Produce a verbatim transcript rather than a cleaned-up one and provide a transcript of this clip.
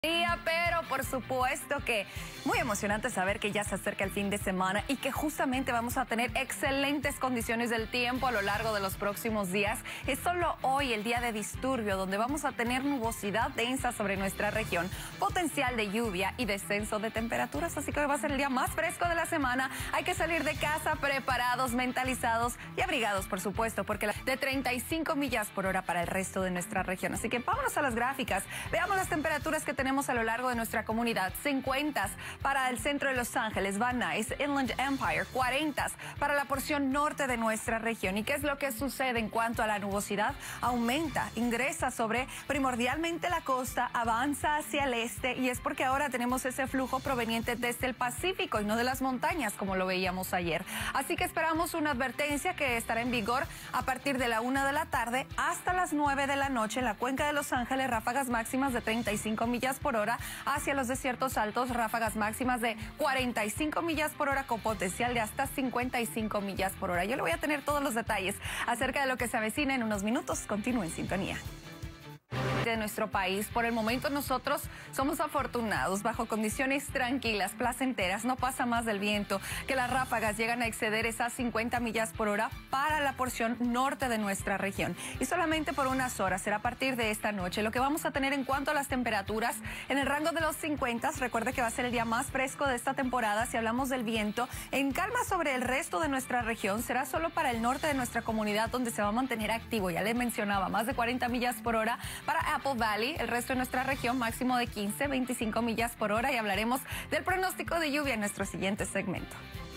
Día, pero por supuesto que muy emocionante saber que ya se acerca el fin de semana y que justamente vamos a tener excelentes condiciones del tiempo a lo largo de los próximos días. Es solo hoy el día de disturbio, donde vamos a tener nubosidad densa sobre nuestra región, potencial de lluvia y descenso de temperaturas, así que hoy va a ser el día más fresco de la semana. Hay que salir de casa preparados, mentalizados y abrigados, por supuesto, porque la de treinta y cinco millas por hora para el resto de nuestra región. Así que vámonos a las gráficas, veamos las temperaturas que tenemos a lo largo de nuestra comunidad. cincuenta para el centro de Los Ángeles, Van Nuys, Inland Empire, cuarenta para la porción norte de nuestra región. ¿Y qué es lo que sucede en cuanto a la nubosidad? Aumenta, ingresa sobre primordialmente la costa, avanza hacia el este, y es porque ahora tenemos ese flujo proveniente desde el Pacífico y no de las montañas como lo veíamos ayer. Así que esperamos una advertencia que estará en vigor a partir de la una de la tarde hasta las nueve de la noche en la cuenca de Los Ángeles, ráfagas máximas de treinta y cinco millas por hora, hacia los desiertos altos, ráfagas máximas de cuarenta y cinco millas por hora con potencial de hasta cincuenta y cinco millas por hora. Yo le voy a tener todos los detalles acerca de lo que se avecina en unos minutos. Continúe en sintonía de nuestro país. Por el momento nosotros somos afortunados, bajo condiciones tranquilas, placenteras, no pasa más del viento, que las ráfagas llegan a exceder esas cincuenta millas por hora para la porción norte de nuestra región, y solamente por unas horas. Será a partir de esta noche. Lo que vamos a tener en cuanto a las temperaturas en el rango de los cincuenta, recuerde que va a ser el día más fresco de esta temporada. Si hablamos del viento, en calma sobre el resto de nuestra región, será solo para el norte de nuestra comunidad donde se va a mantener activo. Ya les mencionaba, más de cuarenta millas por hora para Apple Valley, el resto de nuestra región máximo de quince, veinticinco millas por hora, y hablaremos del pronóstico de lluvia en nuestro siguiente segmento.